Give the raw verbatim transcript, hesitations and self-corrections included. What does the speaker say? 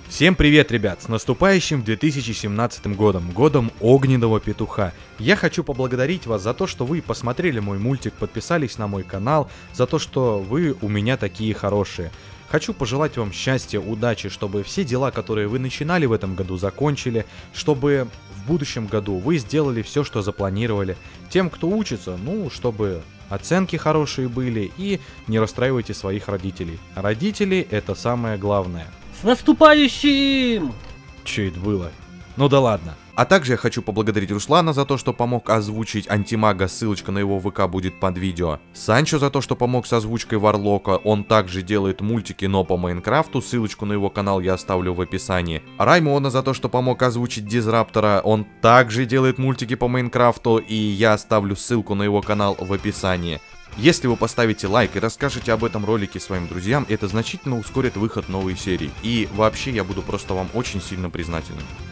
Всем привет, ребят! С наступающим две тысячи семнадцатым годом, годом огненного петуха. Я хочу поблагодарить вас за то, что вы посмотрели мой мультик, подписались на мой канал, за то, что вы у меня такие хорошие. Хочу пожелать вам счастья, удачи, чтобы все дела, которые вы начинали в этом году, закончили, чтобы в будущем году вы сделали все, что запланировали. Тем, кто учится, ну, чтобы оценки хорошие были, и не расстраивайте своих родителей. Родители — это самое главное. С наступающим! Че это было? Ну да ладно. А также я хочу поблагодарить Руслана за то, что помог озвучить Антимага, ссылочка на его ВК будет под видео. Санчо за то, что помог с озвучкой Варлока, он также делает мультики, но по Майнкрафту, ссылочку на его канал я оставлю в описании. Раймона за то, что помог озвучить Дизраптора, он также делает мультики по Майнкрафту, и я оставлю ссылку на его канал в описании. Если вы поставите лайк и расскажете об этом ролике своим друзьям, это значительно ускорит выход новой серии. И вообще я буду просто вам очень сильно признателен.